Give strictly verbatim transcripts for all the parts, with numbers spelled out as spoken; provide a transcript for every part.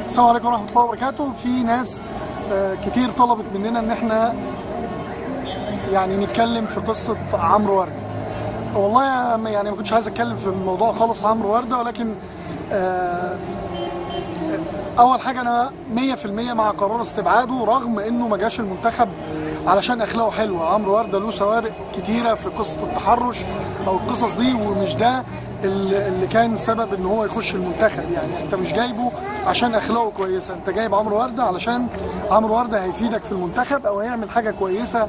السلام عليكم ورحمة الله وبركاته. في ناس كتير طلبت مننا ان احنا يعني نتكلم في قصة عمرو وردة. والله يعني ما كنتش عايز اتكلم في الموضوع خالص عمرو وردة، ولكن اول حاجة انا مية في المية مع قرار استبعاده، رغم انه ما جاش المنتخب علشان اخلاقه حلوة. عمرو وردة له سوابق كتيرة في قصة التحرش او القصص دي، ومش ده اللي كان سبب ان هو يخش المنتخب. يعني انت مش جايبه عشان اخلاقه كويسه، انت جايب عمرو وردة علشان عمرو وردة هيفيدك في المنتخب او هيعمل حاجه كويسه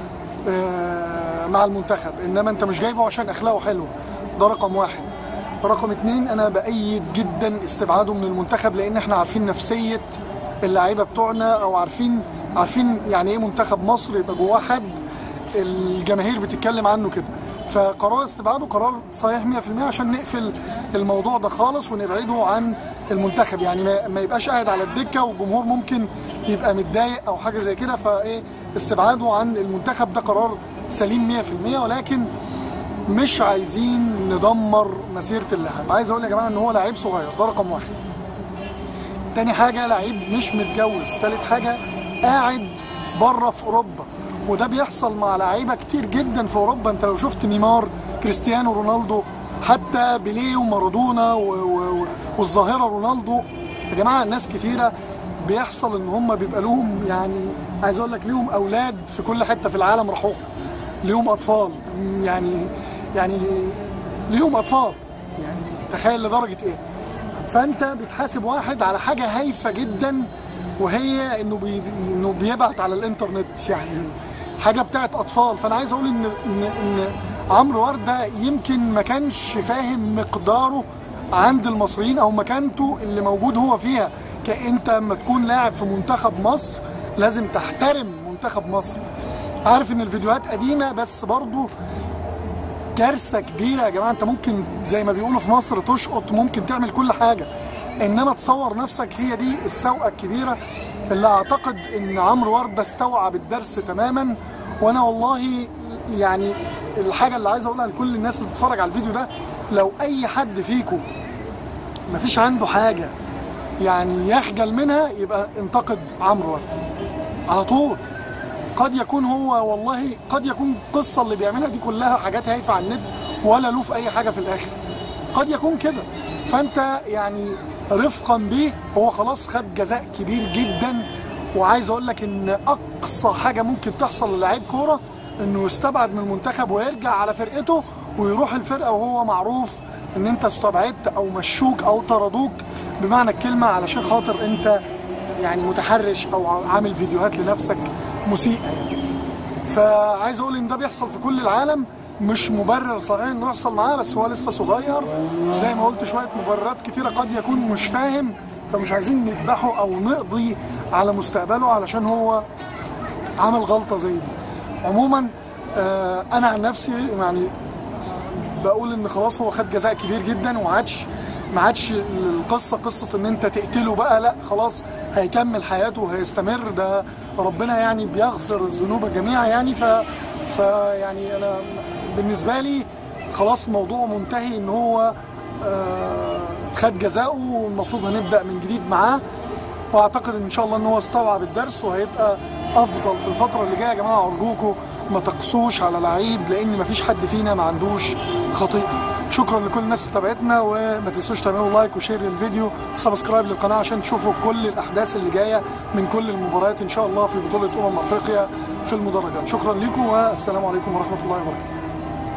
مع المنتخب، انما انت مش جايبه عشان اخلاقه حلوه. ده رقم واحد. رقم اتنين، انا بأيد جدا استبعاده من المنتخب، لان احنا عارفين نفسيه اللعيبه بتوعنا، او عارفين عارفين يعني ايه منتخب مصر يبقى جواه حد الجماهير بتتكلم عنه كده. فقرار استبعاده قرار صحيح مية في المية عشان نقفل الموضوع ده خالص ونبعده عن المنتخب. يعني ما يبقاش قاعد على الدكه والجمهور ممكن يبقى متضايق او حاجه زي كده. فايه استبعاده عن المنتخب ده قرار سليم مية في المية، ولكن مش عايزين ندمر مسيره اللاعب. عايز اقول يا جماعه ان هو لعيب صغير، ده رقم واحد. تاني حاجه لعيب مش متجوز. تالت حاجه قاعد بره في اوروبا، وده بيحصل مع لعيبه كتير جدا في اوروبا. انت لو شفت نيمار، كريستيانو رونالدو، حتى بيليه ومارادونا والظاهره رونالدو، يا جماعه ناس كتيره بيحصل ان هم بيبقى لهم، يعني عايز اقول لك ليهم اولاد في كل حته في العالم راحوا، ليهم اطفال، يعني يعني ليهم اطفال، يعني تخيل لدرجه ايه. فانت بتحاسب واحد على حاجه هايفه جدا، وهي انه بي... انه بيبعت على الانترنت، يعني حاجه بتاعت اطفال. فانا عايز اقول ان ان, إن عمرو وردة يمكن ما كانش فاهم مقداره عند المصريين او مكانته اللي موجود هو فيها. كأنت لما تكون لاعب في منتخب مصر لازم تحترم منتخب مصر. عارف ان الفيديوهات قديمه، بس برضو كارثه كبيره يا جماعه. انت ممكن زي ما بيقولوا في مصر تشقط، ممكن تعمل كل حاجه، انما تصور نفسك. هي دي السوءه الكبيره اللي اعتقد ان عمرو وردة استوعب الدرس تماما. وانا والله يعني الحاجه اللي عايز اقولها لكل الناس اللي بتتفرج على الفيديو ده، لو اي حد فيكم مفيش عنده حاجه يعني يخجل منها، يبقى انتقد عمرو وردة على طول. قد يكون هو والله قد يكون القصه اللي بيعملها دي كلها حاجات هايفه على النت، ولا له في اي حاجه في الاخر، قد يكون كده. فانت يعني رفقا بيه، هو خلاص خد جزاء كبير جدا. وعايز اقول لك ان اقصى حاجه ممكن تحصل للاعيب كوره انه يستبعد من المنتخب ويرجع على فرقته ويروح الفرقه وهو معروف ان انت استبعدت او مشوك او طردوك بمعنى الكلمه، علشان خاطر انت يعني متحرش او عامل فيديوهات لنفسك مسيئه. فعايز اقول ان ده بيحصل في كل العالم، مش مبرر صحيح انه يحصل معاه، بس هو لسه صغير زي ما قلت، شويه مبررات كتيره قد يكون مش فاهم، فمش عايزين نذبحه او نقضي على مستقبله علشان هو عمل غلطه زي دي. عموما آه انا عن نفسي يعني بقول ان خلاص هو خد جزاء كبير جدا، وما عادش ما عادش القصه قصه ان انت تقتله بقى، لا خلاص هيكمل حياته وهيستمر. ده ربنا يعني بيغفر الذنوب جميعا يعني. ف ف يعني انا بالنسبه لي خلاص موضوع منتهي، ان هو آه خد جزاؤه والمفروض هنبدا من جديد معاه. واعتقد ان شاء الله ان هو استوعب الدرس وهيبقى افضل في الفتره اللي جايه. يا جماعه ارجوكم ما تقسوش على لعيب، لان مفيش حد فينا ما عندوش خطيئه. شكرا لكل الناس اللي تابعتنا، وما تنسوش تعملوا لايك وشير للفيديو وسبسكرايب للقناه عشان تشوفوا كل الاحداث اللي جايه من كل المباريات ان شاء الله في بطوله امم افريقيا في المدرجات. شكرا لكم والسلام عليكم ورحمه الله وبركاته.